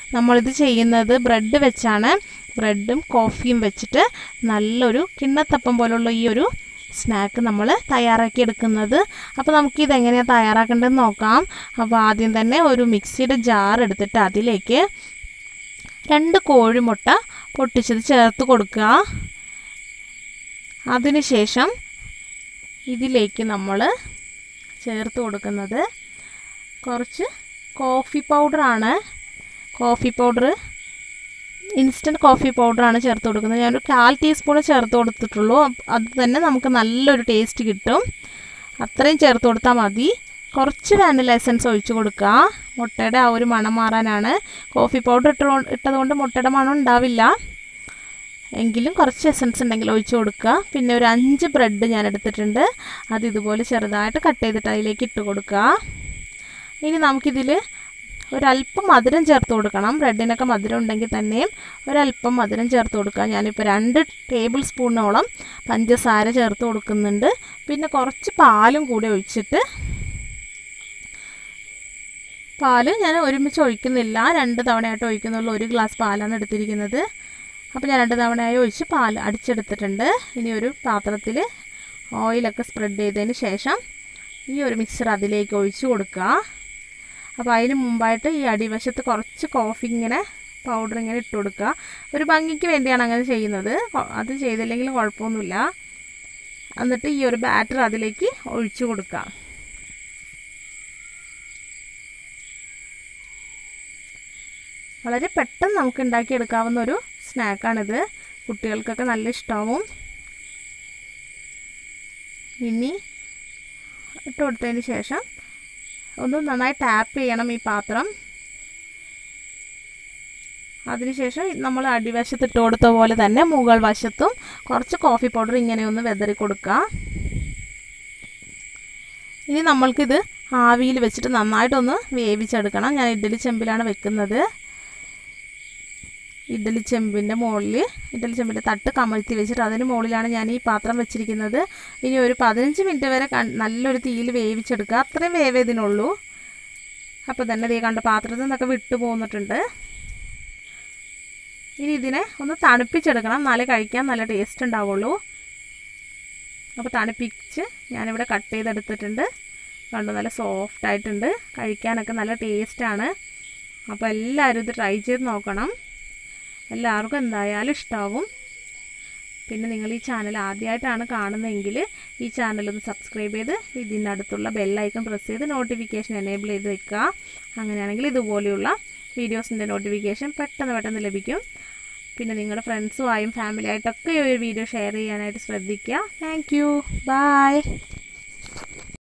നമ്മളിത് ചെയ്യുന്നത് ബ്രെഡ് വെച്ചാണ്. ബ്രെഡും കോഫിയും വെച്ചിട്ട് നല്ലൊരു കിണ്ണത്തപ്പം പോലുള്ള ഈ ഒരു സ്നാക്ക് നമ്മൾ തയ്യാറാക്കി എടുക്കുന്നത്. അപ്പോൾ നമുക്കിത് എങ്ങനെയാണ് തയ്യാറാക്കേണ്ടതെന്ന് നോക്കാം. അപ്പോൾ ആദ്യം തന്നെ ഒരു മിക്സിയുടെ ജാർ എടുത്തിട്ട് അതിലേക്ക് 2 കോഴിമുട്ട പൊട്ടിച്ചത് ചേർത്ത് കൊടുക്കുക. അതിനുശേഷം ഇതിലേക്ക് നമ്മൾ ചേർത്ത് കൊടുക്കുന്നത് കുറച്ച് കോഫി പൗഡറാണ്. കോഫി പൗഡർ ഇൻസ്റ്റൻറ്റ് കോഫി പൗഡറാണ് ചേർത്ത് കൊടുക്കുന്നത്. ഞാനൊരു 1/4 ടീസ്പൂൺ ചേർത്ത് കൊടുത്തിട്ടുള്ളൂ. അത് തന്നെ നമുക്ക് നല്ലൊരു ടേസ്റ്റ് കിട്ടും. അത്രയും ചേർത്ത് കൊടുത്താൽ മതി. കുറച്ച് വാനില എസൻസ് ഒഴിച്ച് കൊടുക്കുക. മുട്ടയുടെ ആ ഒരു മണം മാറാനാണ്. കോഫി പൗഡർ ഇട്ടതുകൊണ്ട് മുട്ടയുടെ മണം ഉണ്ടാവില്ല. എങ്കിലും കുറച്ച് എസൻസ് ഉണ്ടെങ്കിൽ ഒഴിച്ച് കൊടുക്കുക. പിന്നെ ഒരു 5 ബ്രെഡ് ഞാൻ എടുത്തിട്ടുണ്ട്. അത് ഇതുപോലെ ചെറുതായിട്ട് കട്ട് ചെയ്തിട്ട് അതിലേക്ക് ഇട്ട് കൊടുക്കുക. ഇനി നമുക്കിതിൽ ഒരല്പം മധുരം ചേർത്ത് കൊടുക്കണം. ബ്രെഡിനൊക്കെ മധുരം ഉണ്ടെങ്കിൽ തന്നെയും ഒരല്പം മധുരം ചേർത്ത് കൊടുക്കുക. ഞാനിപ്പോൾ 2 ടേബിൾ സ്പൂണോളം പഞ്ചസാര ചേർത്ത് കൊടുക്കുന്നുണ്ട്. പിന്നെ കുറച്ച് പാലും കൂടി ഒഴിച്ചിട്ട്, പാല് ഞാൻ ഒരുമിച്ച് ഒഴിക്കുന്നില്ല, 2 തവണയായിട്ട് ഒഴിക്കുന്നുള്ളൂ. 1 ഗ്ലാസ് പാലാണ് എടുത്തിരിക്കുന്നത്. അപ്പോൾ ഞാൻ 2 തവണയായി ഒഴിച്ച് പാൽ അടിച്ചെടുത്തിട്ടുണ്ട്. ഇനി ഒരു പാത്രത്തിൽ ഓയിലൊക്കെ സ്പ്രെഡ് ചെയ്തതിന് ശേഷം ഈ ഒരു മിക്സർ അതിലേക്ക് ഒഴിച്ച് കൊടുക്കുക. അപ്പോൾ അതിന് മുമ്പായിട്ട് ഈ അടിവശത്ത് കുറച്ച് കോഫി പൗഡർ ഇങ്ങനെ ഇട്ട് കൊടുക്കുക. ഒരു ഭംഗിക്ക് വേണ്ടിയാണ് അങ്ങനെ ചെയ്യുന്നത്. അത് ചെയ്തില്ലെങ്കിലും കുഴപ്പമൊന്നുമില്ല. എന്നിട്ട് ഈ ഒരു ബാറ്റർ അതിലേക്ക് ഒഴിച്ച് കൊടുക്കുക. വളരെ പെട്ടെന്ന് നമുക്ക് ഉണ്ടാക്കിയെടുക്കാവുന്ന ഒരു സ്നാക്കാണിത്. കുട്ടികൾക്കൊക്കെ നല്ല ഇഷ്ടമാവും. ഇനി ഇട്ട് കൊടുത്തതിന് ശേഷം ഒന്ന് നന്നായി ടാപ്പ് ചെയ്യണം ഈ പാത്രം. അതിനുശേഷം നമ്മൾ അടിവശത്ത് ഇട്ട് കൊടുത്ത പോലെ തന്നെ മുകൾ വശത്തും കുറച്ച് കോഫി പൗഡർ ഇങ്ങനെ ഒന്ന് വെതറി കൊടുക്കുക. ഇനി നമ്മൾക്കിത് ആവിയിൽ വെച്ചിട്ട് നന്നായിട്ടൊന്ന് വേവിച്ചെടുക്കണം. ഞാൻ ഇഡ്ഡലി ചെമ്പിലാണ് വെക്കുന്നത്. ഇഡ്ഡലി ചെമ്പിൻ്റെ മുകളിൽ ഇഡ്ഡലി ചെമ്പിൻ്റെ തട്ട് കമഴ്ത്തി വെച്ചിട്ട് അതിന് മുകളിലാണ് ഞാൻ ഈ പാത്രം വെച്ചിരിക്കുന്നത്. ഇനി ഒരു 15 മിനിറ്റ് വരെ നല്ലൊരു തീയിൽ വേവിച്ചെടുക്കുക. അത്രയും വേവേ ഇതിനുള്ളൂ. അപ്പോൾ തന്നെ ദേ കണ്ട പാത്രത്തിൽ നിന്നൊക്കെ വിട്ടു പോന്നിട്ടുണ്ട്. ഇനി ഇതിനെ ഒന്ന് തണുപ്പിച്ചെടുക്കണം. എന്നാലേ കഴിക്കാൻ നല്ല ടേസ്റ്റ് ഉണ്ടാവുള്ളൂ. അപ്പോൾ തണുപ്പിച്ച് ഞാനിവിടെ കട്ട് ചെയ്തെടുത്തിട്ടുണ്ട്. കണ്ടു, നല്ല സോഫ്റ്റ് ആയിട്ടുണ്ട്. കഴിക്കാനൊക്കെ നല്ല ടേസ്റ്റാണ്. അപ്പോൾ എല്ലാവരും ഇത് ട്രൈ ചെയ്ത് നോക്കണം. എല്ലാവർക്കും എന്തായാലും ഇഷ്ടമാവും. പിന്നെ നിങ്ങൾ ഈ ചാനൽ ആദ്യമായിട്ടാണ് കാണുന്നതെങ്കിൽ ഈ ചാനലൊന്ന് സബ്സ്ക്രൈബ് ചെയ്ത് ഇതിനടുത്തുള്ള ബെല്ലൈക്കൺ പ്രസ് ചെയ്ത് നോട്ടിഫിക്കേഷൻ എനേബിൾ ചെയ്ത് വെക്കുക. അങ്ങനെയാണെങ്കിൽ ഇതുപോലെയുള്ള വീഡിയോസിൻ്റെ നോട്ടിഫിക്കേഷൻ പെട്ടെന്ന് ലഭിക്കും. പിന്നെ നിങ്ങളുടെ ഫ്രണ്ട്സുമായും ഫാമിലിയായിട്ടൊക്കെ ഈ ഒരു വീഡിയോ ഷെയർ ചെയ്യാനായിട്ട് ശ്രദ്ധിക്കുക. Thank you. ബൈ.